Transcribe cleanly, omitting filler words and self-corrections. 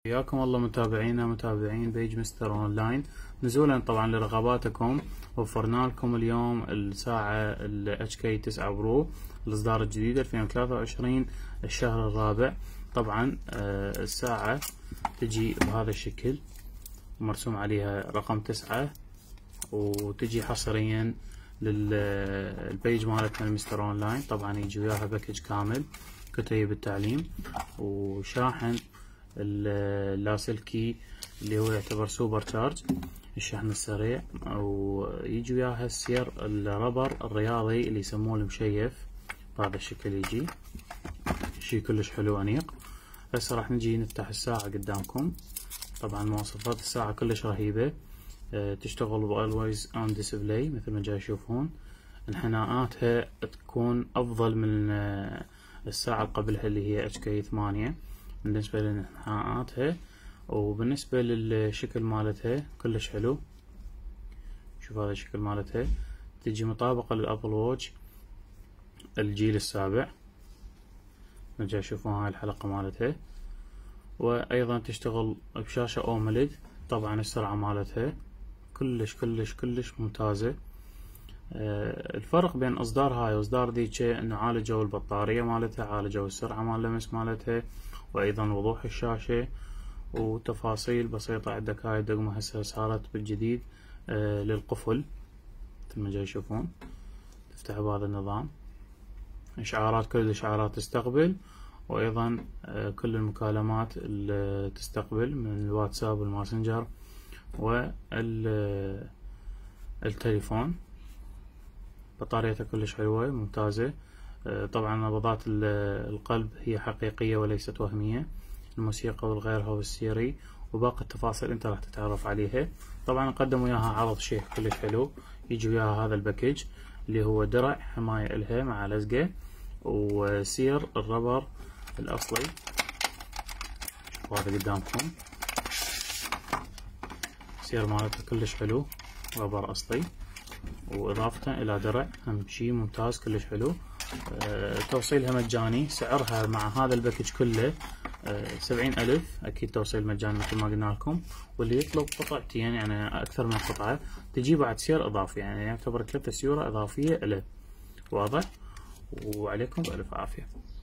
حياكم الله متابعينا متابعين بيج مستر اونلاين. نزولا طبعا لرغباتكم وفرنا لكم اليوم الساعة ال HK 9 برو الاصدار الجديد 2023 الشهر الرابع. طبعا الساعة تجي بهذا الشكل مرسوم عليها رقم 9 وتجي حصريا للبيج مالتنا المستر اونلاين. طبعا يجي وياها باكج كامل، كتيب التعليم وشاحن اللاسلكي اللي هو يعتبر سوبر تشارج الشحن السريع، ويجي وياها السير الربر الرياضي اللي يسموه المشيف بهذا الشكل. يجي شي كلش حلو انيق. هسه راح نجي نفتح الساعة قدامكم. طبعا مواصفات الساعة كلش رهيبة، تشتغل بالويز اون ديسبلاي مثل ما جاي تشوفون. انحناءاتها تكون افضل من الساعة اللي قبلها اللي هي HK 8 بالنسبة لانحناءاتها، وبالنسبة للشكل مالتها كلش حلو. شوف هذا الشكل مالتها، تجي مطابقة للابل ووتش الجيل السابع ما جاي تشوفون هاي الحلقة مالتها، وايضا تشتغل بشاشة اومليد. طبعا السرعة مالتها كلش كلش كلش ممتازة. الفرق بين اصدار هاي واصدار ذيك انه عالجوا البطارية مالتها، عالجوا السرعة مال اللمس مالتها، وايضا وضوح الشاشة وتفاصيل بسيطة. عندك هاي الدقمة هسه صارت بالجديد للقفل مثل ما جاي تشوفون، تفتح بهذا النظام. اشعارات، كل الاشعارات تستقبل، وايضا كل المكالمات اللي تستقبل من الواتساب والماسنجر والتليفون. بطاريتها كلش حلوة ممتازة. طبعا نبضات القلب هي حقيقية وليست وهمية، الموسيقى والغيرها والسيري وباقي التفاصيل انت راح تتعرف عليها. طبعا قدموا وياها عرض شيك كلش حلو، يجي وياها هذا الباكج اللي هو درع حماية الها مع لزقة وسير الربر الاصلي. شوفوا هذا قدامكم، سير مالته كلش حلو، ربر اصلي، واضافة الى درع هم شي ممتاز كلش حلو. توصيلها مجاني، سعرها مع هذا الباكج كله 70,000. اكيد توصيل مجاني مثل ما قلنا لكم، واللي يطلب قطعتين يعني اكثر من قطعة تجي بعد سير اضافي، يعني يعتبر 3 سيورة اضافية له. واضح؟ وعليكم بألف عافية.